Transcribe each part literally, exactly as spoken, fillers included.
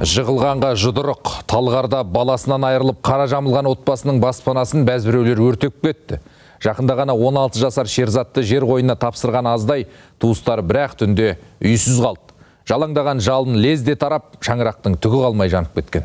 Жығылғанға жұдырық, Талғарда баласынан айырылып қара жамылған отбасының баспанасын бәзбіреулер өртеп кетті. Жақында ғана он алты жасар Шерзатты жер қойнына тапсырған аздай туыстары бір-ақ түнде үйсіз қалды. Жалаңдаған жалын лезде тарап, шаңырақтың түгі қалмай жанып кеткен.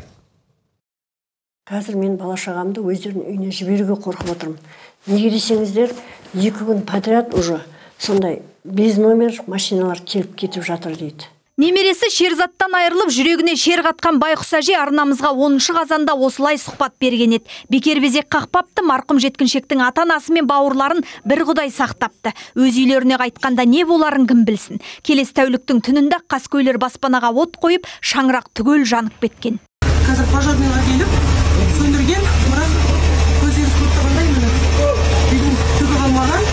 Қазір мен бала-шағамды өздерінің үйіне жіберуге қорқып отырмын. Неге десеңіздер, екі күн подряд уже сондай без номер машиналар келіп кетіп жатыр дейді. Немересі Шерзаттан айырылып, жүрегіне шер қатқан байқұс әже арнамызға оныншы қазанда осылай сұхбат берген еді. Бекер безек қақпапты, марқұм жеткіншектің ата-анасы мен бауырларын бір құдай сақтапты. Өз үйлеріне қайтқанда не боларын кім білсін. Келесі тәуліктің түнінде қаскөйлер баспанаға от қойып, шаңырақ түгел жанып кеткен. Қазір пожарныйлар келіп, сөндірген, бірақ көздеріңіз көріп тұрғандай үйдің түгі қалмаған.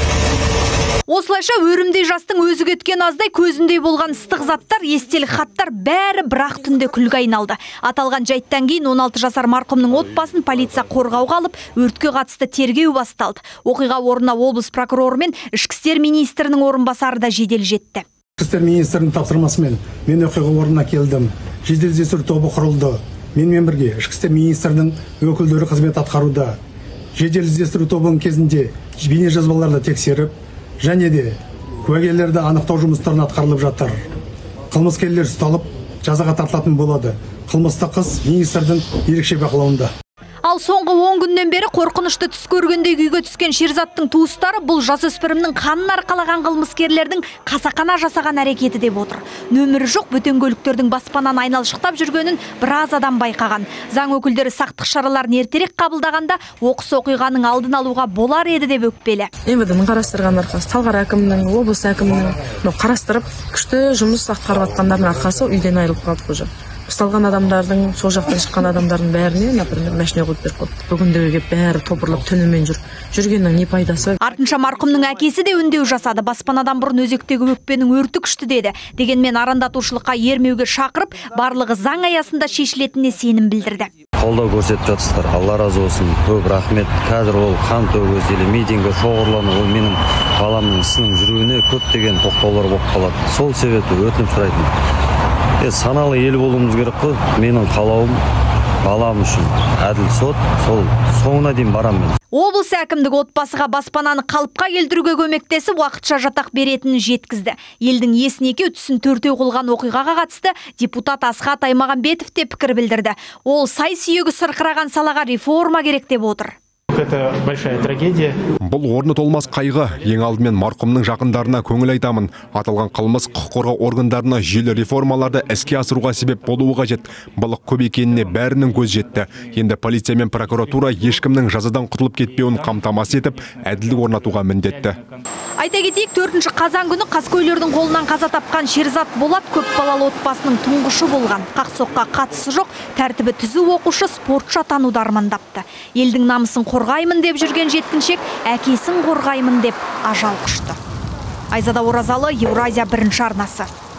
Осылайша өрімдей жастың өзі кеткен аздай көзіндей болған ыстық заттар, естелік хаттар бәрі бір-ақ түнде күлге айналды. Аталған жайттан кейін он алты жасар марқұмның отбасын полиция қорғауға алып, өртке қатысты тергеу басталды. Оқиға орнына облыс прокуроры мен ішкі істер министрінің орынбасары да жедел жетті. Ішкі істер министрінің тапсырмасымен мен оқиға орнына келдім. Жедел іздестіру тобы құрылды. Менімен бірге ішкі істер министрінің өкілдері қызмет атқаруда. Жедел іздестіру тобының кезінде бейнежазбаларды тексеріп, және де куәгерлерді анықтау жұмыстарын атқарылып жатыр. Қылмыскерлер ұсталып, жазаға тартылатын болады. Қылмыстық іс министрдің ерекше бақылауында. Ал соңғы он күннен бері қорқынышты түс көргендей күйге түскен Шерзаттың туыстары бұл жасөспірімнің қанын арқалаған қылмыскерлердің қасақана жасаған әрекеті деп отыр. Нөмірі жоқ бөтен баспанан айналшықтап жүргенін біраз адам байқаған. Заң өкілдері сақтық шараларын ертерек қабылдағанда оқыс оқиғаның алдын алуға болар еді деп өкпелі. эм вэ дэ-нің қарастырған арқасы, Талғар әкімінің, облыс әкімінің қарастырып, күшті жұмыс атқарып жатқандардың арқасы үйден айырылып қалды уже. Ұсталған адамдардың, сол жақтан шыққан адамдардың бәріне, например, машина қойып беріп қойды. Бүгіндегі бәрі топырлап түнімен жүр. Жүргеннің не пайдасы? Артынша марқұмның әкесі де үндеу жасады. Баспанадан бұрын өзектегі өкпенің өрті күшті деді. Дегенмен арандатушылыққа ермеуге шақырып, барлығы заң аясында шешілетініне сенім білдірді. Қолдау көрсетіп жатсыздар. Алла разы болсын. Көп рахмет. Қазір ол қан төгу, митингі шоғырлану, ол менің баламның ісінің жүруіне көптеген тоқтаулар болып қалады. Сол себепті өтініп сұрайтын. Саналы ел болуымыз керек қой. Менің қалауым балам үшін әділ сот, сол соңына дейін барамын. Облыс әкімдігі отбасыға баспананы қалыпқа келтіруге көмектесіп, уақытша жатақ беретінін жеткізді. Елдің есінеке түсін төртеу қылған оқиғаға қатысты депутат Асхат Аймағамбетов те пікір білдірді. Ол сай сүйегі сырқыраған салаға реформа керек деп отыр. Это большая трагедия. Бұл орны толмас қайғы. Ең алдымен марқұмның жақындарына көңіл айтамын. Аталған қылмыс құқық қорғау органдарына жүйелі реформаларды іске асыруға себеп болуы қажет. Былық көп екеніне бәрінің көз жетті. Енді полиция мен прокуратура ешкімнің жазадан құтылып кетпеуін қамтамасыз етіп, әділдік орнатуға міндетті. Айта кетейік, төртінші қазан күні қаскөйлердің қолынан қаза тапқан Шерзат Болат көп балалы отбасының тұңғышы болған. Қақ-соққа қатысы жоқ, тәртібі түзу оқушы, спортшы атануды армандапты. Елдің намысын қорғаймын деп жүрген жеткіншек, әкесін қорғаймын деп ажал құшты. Айзада Оразалы, Еуразия бірінші арнасы.